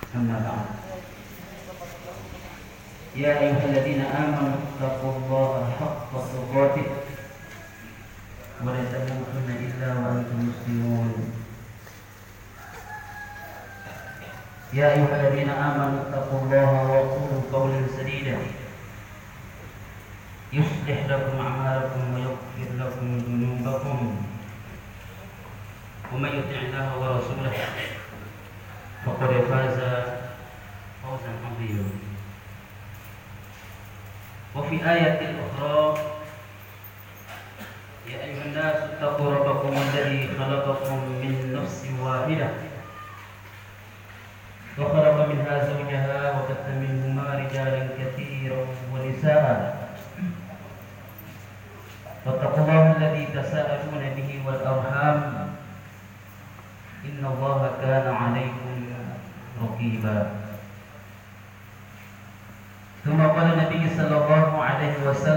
أما بعد. يا أيها الذين آمنوا اتقوا الله حق تقاته ولا تموتن إلا وأنتم مسلمون. يا أيها الذين آمنوا اتقوا الله وقولوا قولا سديدا يصلح لكم أعمالكم ويغفر لكم ذنوبكم ومن يطع الله ورسوله فقد فاز فوزا عظيما. وفي آية أخرى يا أيها الناس اتقوا ربكم الذي خلقكم من نفس واحدة وخلق منها زوجها وبث منهما رجالا كثيرا ونساء واتقوا الله الذي تساءلون به والأرحام إن الله كان عليكم رقيبا. ثم قال النبي صلى الله عليه وسلم